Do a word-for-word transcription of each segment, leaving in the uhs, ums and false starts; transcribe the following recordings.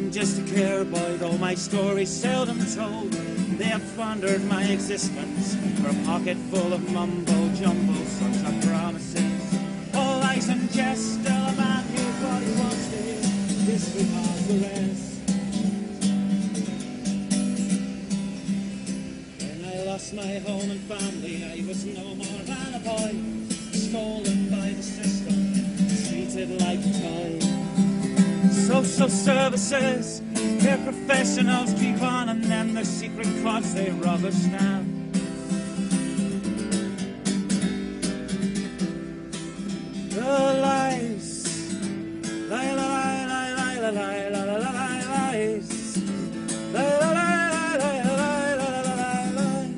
I'm just a care boy, though my story's seldom told. They have squandered my existence for a pocket full of mumbo-jumbo, such are promises. All lies and jest, still a man hears what he wants to hear. History has the rest. When I lost my home and family, I was no more than a boy, stolen by the system, treated like a toy. Social services, their professionals keep on, and then their secret courts they rubber stamp. The lies, lie, lie, lie, lie, lie, lie, lie, lie, lie, lies, lie, lie, lie, lie, lie, lie, lie, lie.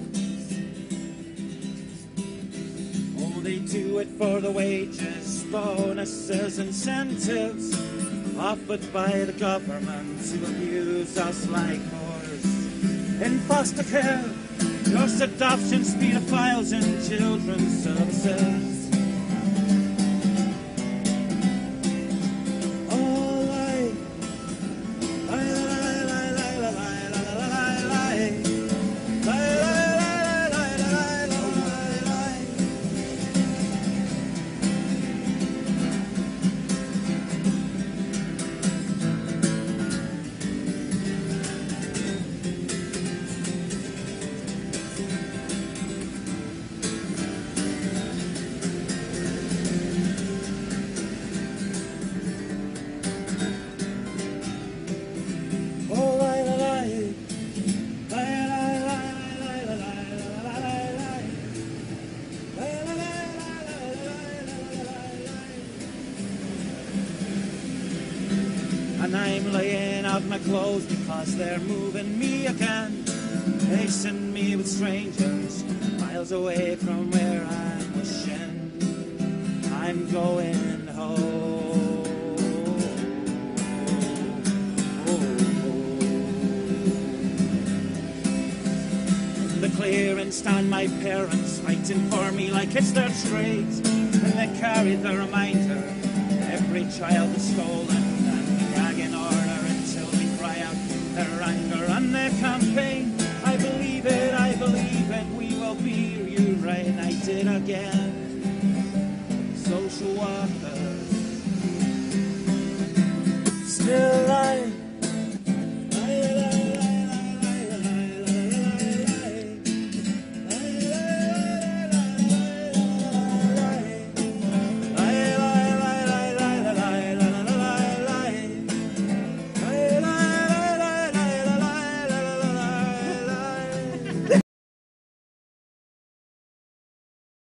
Oh, they do it for the wages, bonuses, incentives offered by the government to abuse us like whores. In foster care, nurse adoptions, pedophiles in children's services. Oh, lie, lie, lie, lie, lie, lie, lie, lie, lie, lie, lie, lie, lie, lie, lie. And I'm laying out my clothes because they're moving me again. They send me with strangers miles away from where I'm wishing I'm going home. In the clearing stand my parents fighting for me like it's their trade, and they carry the reminder every child is stolen. Their anger and their campaign, I believe it, I believe it, we will be reunited again. Social workers